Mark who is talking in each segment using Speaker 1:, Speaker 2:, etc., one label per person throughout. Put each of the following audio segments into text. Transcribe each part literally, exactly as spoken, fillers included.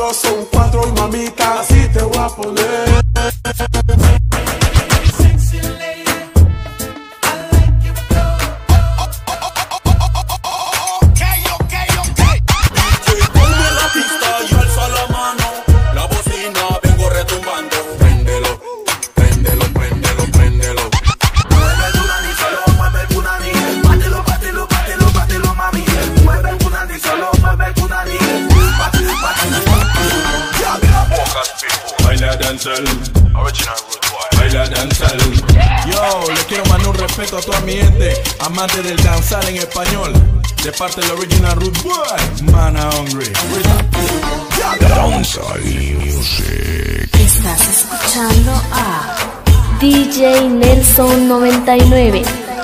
Speaker 1: dos son cuatro y mamita, así te voy a poner.
Speaker 2: Baila danzal. Yo, le quiero mandar un respeto a toda mi gente, amante del danzal en español, de parte del Original Root Boy, Mana Hungry.
Speaker 3: Danzal Music.
Speaker 4: Estás escuchando a D J Nelson noventa y nueve.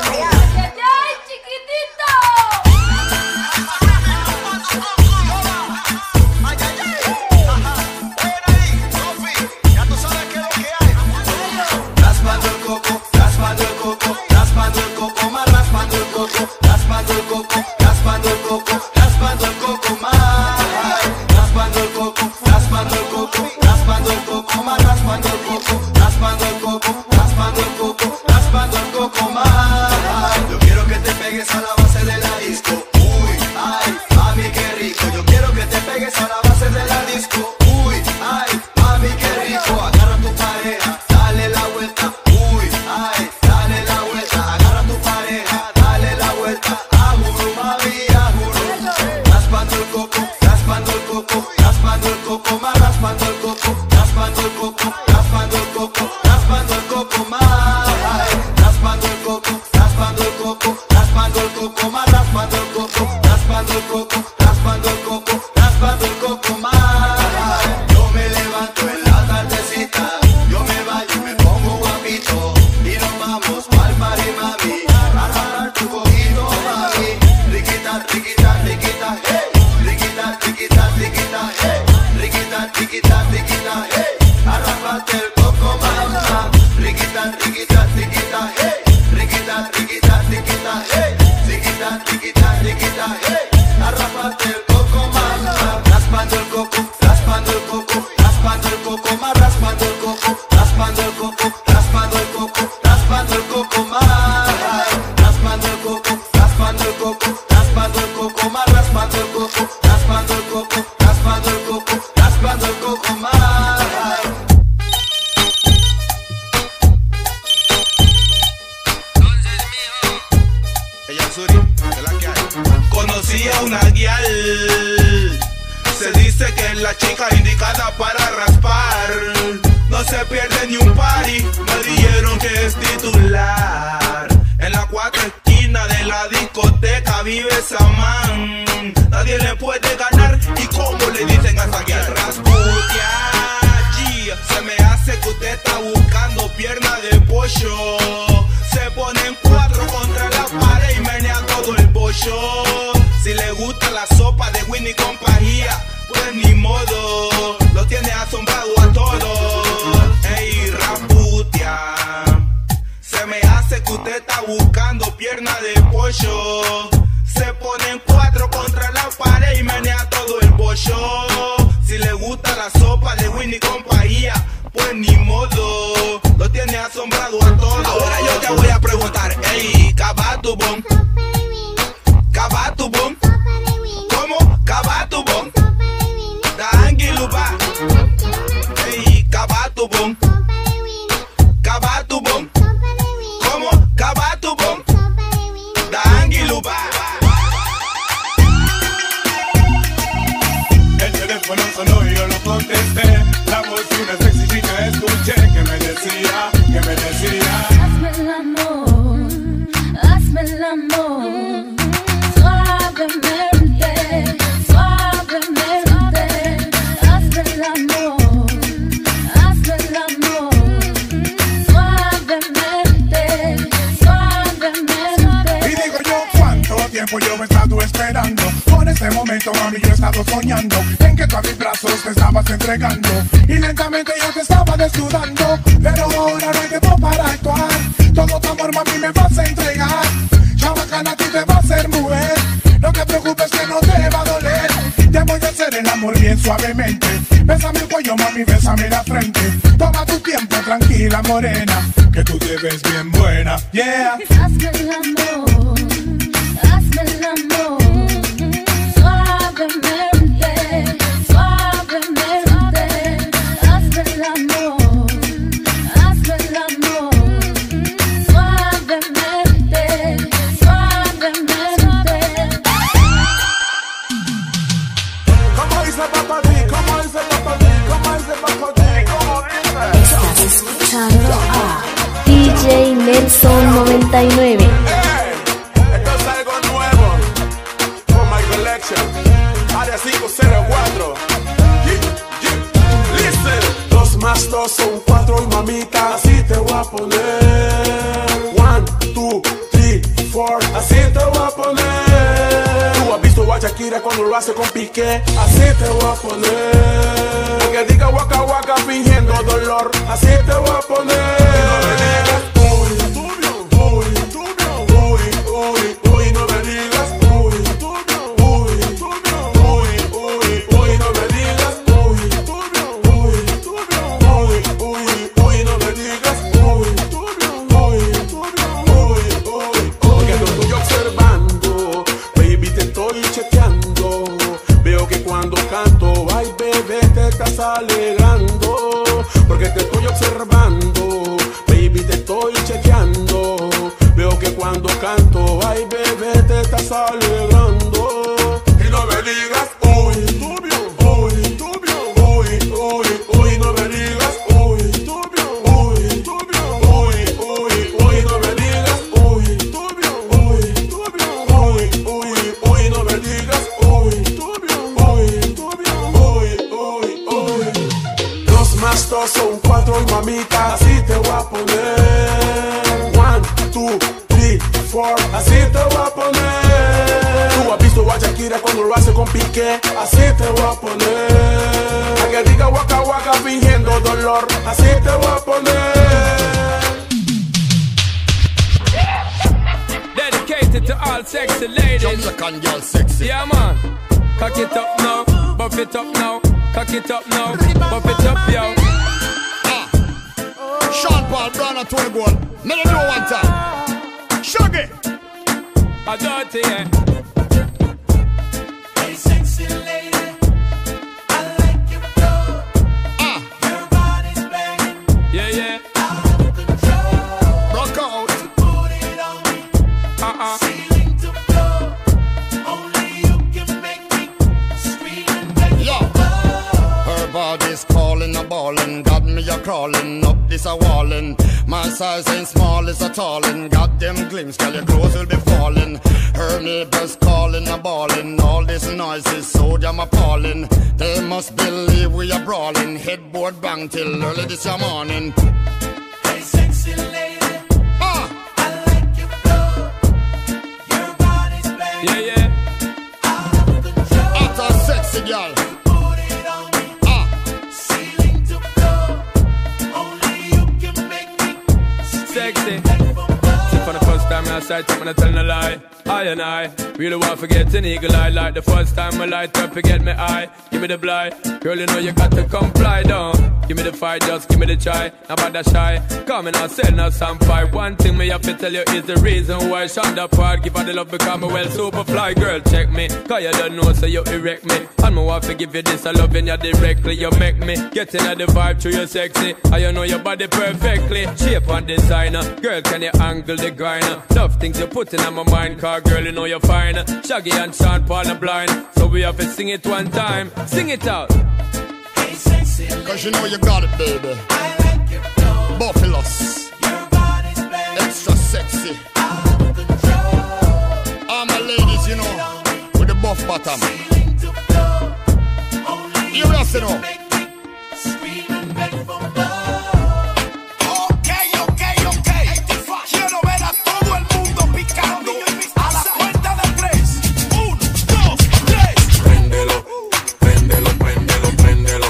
Speaker 2: Conocí a una guial, se dice que es la chica indicada para raspar. No se pierde ni un party, me dijeron que es titular. En la cuatro esquinas de la discoteca vive esa man. Nadie le puede ganar, y como le dicen a esa guial, Rasputia. Se me hace que usted está buscando pierna de pollo. Se ponen cuatro contra la pared y menea todo el pollo. Si le gusta la sopa de Winnie compañía, pues ni modo, lo tiene asombrado a todos. Ey, Rasputia, se me hace que usted está buscando pierna de pollo. Se ponen cuatro contra la pared y menea todo el pollo. Si le gusta la sopa de Winnie compañía, pues ni modo, lo tiene asombrado a todos. Ahora yo te voy a preguntar, ey, Cabatubón, Cabatubón, ¿cómo? Cabatubón, Dangiluba, ey, Cabatubón, Cabatubón, ¿cómo? Cabatubón, Dangiluba.
Speaker 1: El teléfono sonó y yo lo contesté. La voz de una sexy chica escuché que me decía, que me decía:
Speaker 5: hazme el amor, hazme el amor, suavemente, suavemente. Hazme el amor, hazme el amor, suavemente, suavemente.
Speaker 1: Y digo yo, ¿cuánto tiempo yo he estado esperando? Por este momento, mami, yo he estado soñando en que tú a mis brazos te estabas entregando y lentamente yo te estaba desnudando. Pero ahora no hay tiempo para actuar. Todo tu amor, mami, me vas a entregar. Chabacana, a ti te va a hacer mujer. No te preocupes que no te va a doler. Te voy a hacer el amor bien suavemente. yo, mami, bésame la frente. Toma tu tiempo, tranquila, morena, que tú te ves bien buena, yeah.
Speaker 5: Hazme el amor, hazme el amor, suavemente, suavemente. Hazme el amor, hazme el amor, suavemente, suavemente.
Speaker 2: ¿Cómo dice Papa D? ¿Cómo dice Papa D? ¿Cómo dice Papa D? ¿Cómo dice?
Speaker 4: Estás escuchando a D J Nelson noventa y nueve.
Speaker 2: Hey, esto es algo nuevo con My Collection, área cinco cero cuatro. Yeah, yeah. Listen. Dos más dos son cuatro y mamita, así te voy a poner. One, two, three, four, así te voy a poner. Tú has visto a Shakira cuando lo hace con Piqué, así te voy a poner. Que diga waka waka fingiendo dolor, así te voy a poner. Y no me digas uy, uy, uy, uy, uy, no me digas uy, uy, uy, uy, uy, no me digas uy, uy, uy, uy, uy, no me digas uy, uy, uy, uy, porque te estoy observando, baby, te estoy chequeando. Veo que cuando canto, ay, bebé, te estás alegrando. Porque te estoy observando, baby, te estoy chequeando. Veo que cuando canto, ay, bebé, te estás alegrando. Y no me digas uy, uy, uy, uy, uy, no me digas uy, uy, uy, uy, uy, no me digas uy, uy, uy, uy, uy, no me digas uy, uy, uy, uy, uy. Dos más dos son cuatro y mamita, así te voy a poner. One, two, three, four, así te voy a poner. Tú has visto a Shakira cuando lo hace con Piqué, así te voy a poner. A que diga waka waka fingiendo dolor, así te voy a poner.
Speaker 6: Dedicated to all sexy ladies.
Speaker 7: Jamaican girl sexy.
Speaker 6: Yeah, man. Cock it up now, buff it up now. Cock it up now, buff it up, yo.
Speaker 7: Ah. Sean Paul, Brown and Tony Gold. Let them know one time. Shaggy.
Speaker 6: I dirty, yeah.
Speaker 8: Hey, sexy lady, I like your flow.
Speaker 7: Ah.
Speaker 8: Your body's banging
Speaker 6: Yeah, yeah.
Speaker 8: out of control.
Speaker 7: Rock out.
Speaker 8: Put it on me,
Speaker 6: Uh-uh.
Speaker 8: ceiling to floor. Only you can make me scream and beg
Speaker 7: Yo.
Speaker 8: for more.
Speaker 7: Her body's calling a ballin', got me a crawling up this a wallin'. My size ain't small, it's a tallin'. Got them glimpse, girl, your clothes will be falling. Her neighbors calling a ballin'. All this noise is so damn appalling. They must believe we are brawling. Headboard bang till early this morning.
Speaker 8: Hey, sexy lady,
Speaker 7: Ah,
Speaker 8: I like your flow. Your body's banging
Speaker 6: Yeah, yeah.
Speaker 8: out of control.
Speaker 7: hot and sexy girl.
Speaker 8: Put it on me,
Speaker 7: Ah,
Speaker 8: ceiling to floor. Only you can make me
Speaker 6: Sexy.
Speaker 8: beg for more.
Speaker 6: See, for the first time I sight up and I tell no lie. I and I really want to forget an eagle eye. Like the first time I light up, forget me eye. Give me the blind. Girl, you know you got to comply down. Give me the fight, just give me the try. Not bad that shy. Come and I'll sell now some fight. One thing me have to tell you is the reason why Shonda Park give her the love because me well super fly. Girl, check me. Cause you don't know so you erect me. And me want to give you this, I love you directly. You make me get in the vibe through your sexy. And you know your body perfectly. Shape and designer. Girl, can you angle the grinder? Love things you put in my mind. Cause girl, you know you're fine. Shaggy and Sean Paul are blind. So we have to sing it one time. Sing it out.
Speaker 8: Hey, sexy lady,
Speaker 7: cause you know you got it, baby.
Speaker 8: I like your flow.
Speaker 7: Buffaloes,
Speaker 8: Your body's banging
Speaker 7: extra sexy.
Speaker 8: out of control.
Speaker 7: All my ladies, you know, with the buff bottom.
Speaker 8: Ceiling to floor. Only
Speaker 7: You just know.
Speaker 8: make me scream and beg for more.
Speaker 2: Ok, ok, ok. Quiero ver a todo el mundo picando. A la cuenta de tres. Un, dos, tres. Préndelo, préndelo, préndelo, préndelo.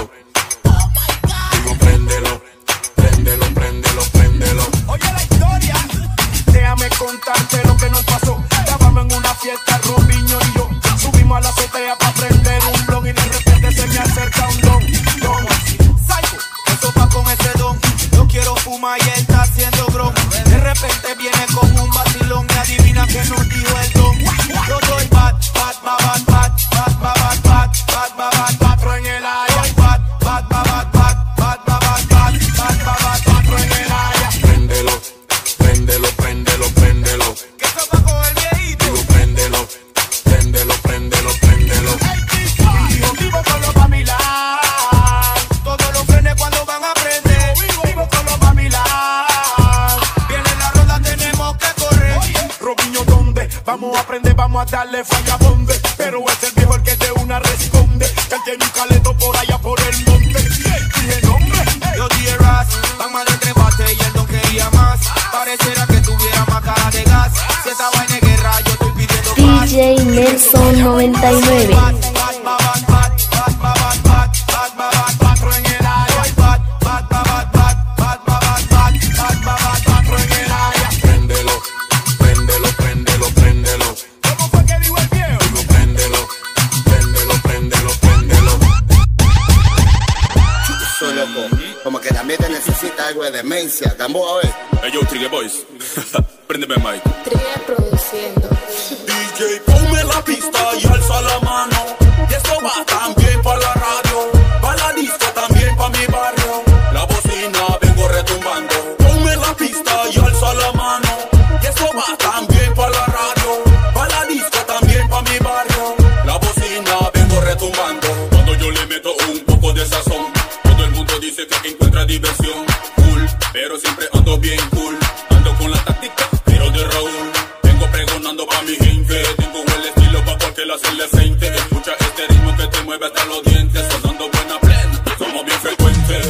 Speaker 2: Digo, préndelo, préndelo, préndelo, préndelo. Oye la historia. Déjame contarte lo que nos pasó. Estábamos en una fiesta, Robinho y yo. Subimos a la azotea para prender un blon y de repente se me acerca un don.
Speaker 9: dale vagabonde. Pero es el viejo el que de una responde, que él tiene un caleto por allá por el monte. Dije nombre.
Speaker 2: Yo dije Ras, tan mal entre bate y él no quería más. Pareciera que tuviera más cara de gas. Si estaba en guerra, yo estoy pidiendo
Speaker 4: D J Nelson noventa y nueve.
Speaker 7: Como que también te necesita algo de demencia. Gamboa, a ver.
Speaker 10: Hey, yo, Trigger Boys. Préndeme, Mike.
Speaker 11: Trigger produciendo.
Speaker 9: D J, ponme la pista y alza la mano. Y esto va también para la radio, para la disco, también para mi barrio. La bocina vengo retumbando. Ponme la pista y alza la mano. Y esto va también para la radio, para la disco, también para mi barrio. La bocina vengo retumbando. Cuando yo le meto un poco de sazón, dice que encuentra diversión, cool, pero siempre ando bien cool. Ando con la táctica, pero de Raúl. Vengo pregonando pa' mi gente. Tengo el estilo pa' cualquier adolescente. Escucha este ritmo que te mueve hasta los dientes. Sonando buena plena, somos bien frecuentes.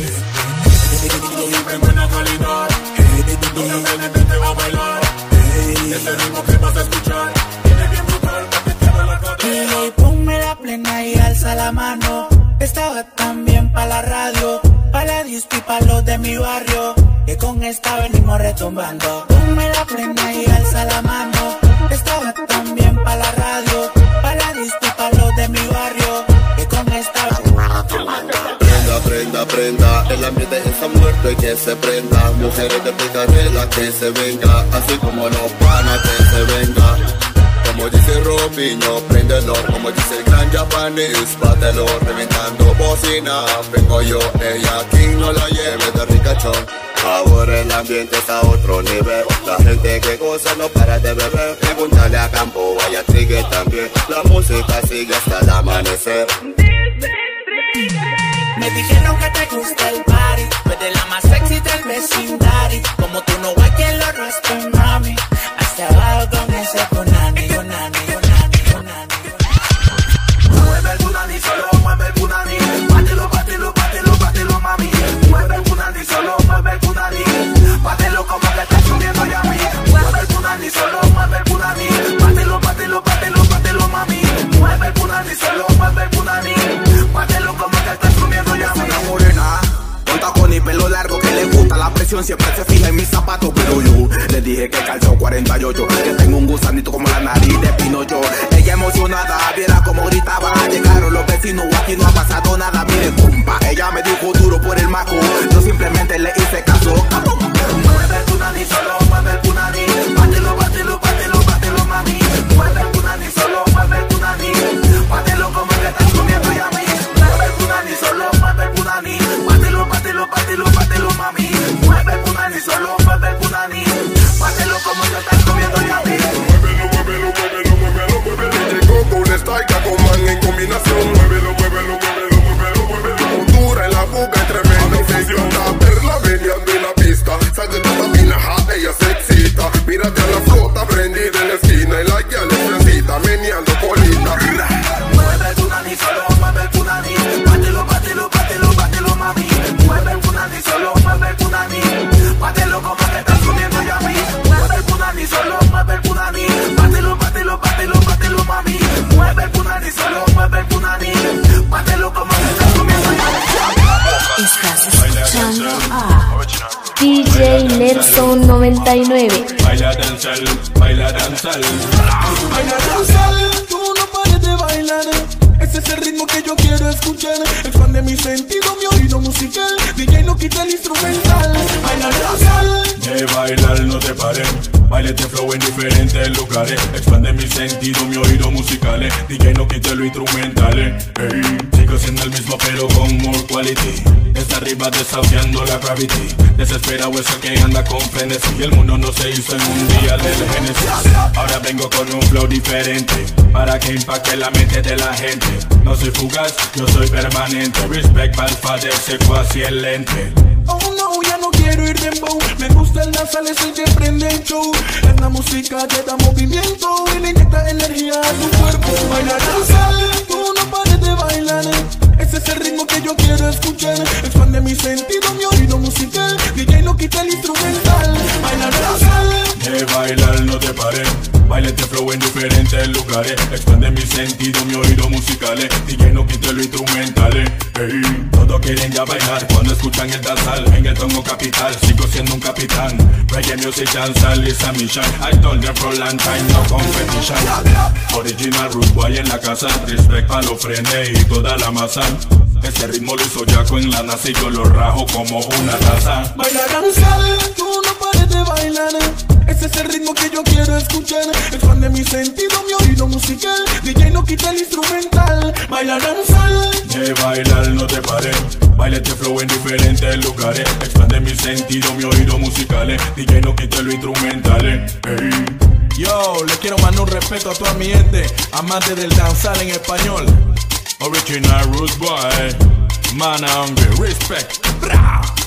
Speaker 9: Siempre en buena calidad. Donde viene te va a bailar. Este ritmo que vas a escuchar viene bien brutal, que te queda la cadera.
Speaker 12: Y ponme la plena y alza la mano. Esta va también pa' la radio, pa' la disco y pa' los de mi barrio, que con esta venimos retumbando. Ponme la plena y alza la mano. Esta va también pa' la radio, pa' la disco y pa' los de mi barrio, que con esta venimos retumbando.
Speaker 7: Prenda, prenda, prenda, el ambiente está muerto y que se prenda. Mujeres de picarela que se venga, así como los panas que se venga. Como dice Robinho, préndelo. Como dice el gran japonés, bátelo. Reventando bocina, vengo yo. Ella aquí no la lleve de ricachón. Ahora el ambiente está a otro nivel. La gente que goza no para de beber. Pregúntale a Campo, vaya Trigger también. La música sigue hasta el amanecer.
Speaker 12: Me dijeron que te gusta el party, tú eres la más sexy del vecindario. Como tú no hay quien lo raspe, mami. Hasta abajo con ese punani, punani, punani, punani.
Speaker 2: Mueve el punani, solo mueve el punani. Bátelo, bátelo, bátelo, bátelo, mami. Mueve el punani, solo mueve el punani. Bátelo como que estás subiendo ya a mí. Mueve el punani, solo mueve el punani. Bátelo, bátelo, bátelo, bátelo, mami. Mueve el punani, solo mueve el punani. Bátelo como que estás subiendo ya a mí. Una morena con tacón y pelo largo que le gusta la presión, siempre se fija en mis zapatos. Pero yo le dije que calzó cuarenta y ocho, que tengo un gusanito como la nariz de Pinocho. Ella emocionada, viera como gritaba. Llegaron los vecinos, aquí no ha pasado nada. Mire, compa, ella me dijo duro por el maco. Yo simplemente le hice caso. Mueve el punani, solo mueve el punani. Bátelo, bátelo, bátelo, bátelo, mami. Mueve el punani, solo mueve el punani. Bátelo como que estás comiendo ya a mí. Mueve el punani, solo mueve el punani. Bátelo, bátelo, bátelo, bátelo, mami. Mueve el punani, solo mueve el punani. Bátelo como que estás comiendo ya a mí.
Speaker 9: Muévelo, muévelo, muévelo, muévelo, muévelo. Llegó con Staica con man en combinación. Muévelo, muévelo, muévelo, muévelo, muévelo. Montura en la boca, tremenda infección. La perla meneando en la pista. Sale de la mina, jata, ella se excita. Mírate a la flota prendida en la esquina. Y la guía le necesita, meneando colita.
Speaker 2: Mueve el punani, solo mueve el punani. Bátelo, bátelo, bátelo, bátelo, mami. Mueve el punani, solo mueve el punani. Bátelo como que estás comiendo ya a mí. Mueve el punani, solo mueve el punani. Bátelo, bátelo, bátelo, bátelo, mami. Mueve el punani, solo mueve el punani. Bátelo como que estás comiendo ya a mí.
Speaker 4: Estás escuchando a D J Nelson noventa y nueve.
Speaker 6: Baila danzal, baila danzal.
Speaker 9: Baila danzal, tú no pares de bailar. Ese es el ritmo que yo quiero escuchar. Expande mi sentido, mi oído musical. D J no quita el instrumental. Baila danzal.
Speaker 6: De bailar no te pares. Baile este flow en diferentes lugares. Expande mi sentido, mi oído musical. D J no quite lo instrumental. Hey, sigo siendo el mismo pero con more quality. Está arriba desafiando la gravity. Desesperado eso que anda con frenesí. Y el mundo no se hizo en un día del Genesis. Ahora vengo con un flow diferente para que impacte la mente de la gente. No soy fugaz, yo soy permanente. Respect para el padre, seco así el lente.
Speaker 9: Oh no, ya
Speaker 11: no quiero ir dembow. Me gusta el danzal, es el que prende el show. Es la música que da movimiento y le inyecta energía a tu cuerpo. Baila danzal, tú no pares de bailar. Ese es el ritmo que yo quiero escuchar. Expande mi sentido, mi oído musical. D J no quita el instrumental. Baila danzal.
Speaker 13: De bailar no te pares. Baila este flow en diferentes lugares. Expande mi sentido, mi oído musical. D J no quita lo instrumental. Hey, todos quieren ya bailar cuando escuchan el danzal. En el tono capital, sigo siendo un capitán. Reggae music dancehall is a mission. I told them for long time, no competition. Original Rude Boy en la casa. Respect pa' los frenes y toda la masa. Este ritmo lo hizo Jaco en la NASA y yo lo rajo como una taza.
Speaker 11: Baila danzal, tú no pares de bailar. Ese es el ritmo que yo quiero escuchar. Expande mi sentido, mi oído musical. D J no quita el instrumental. Baila danzal.
Speaker 13: De bailar no te pares. Baila este flow en diferentes lugares. Expande mi sentido, mi oído musical. D J no quita lo instrumental. Hey.
Speaker 11: Yo, le quiero mandar un respeto a toda mi gente, amante del danzal en español.
Speaker 13: Original Rude Boy, man hungry, respect. Bra.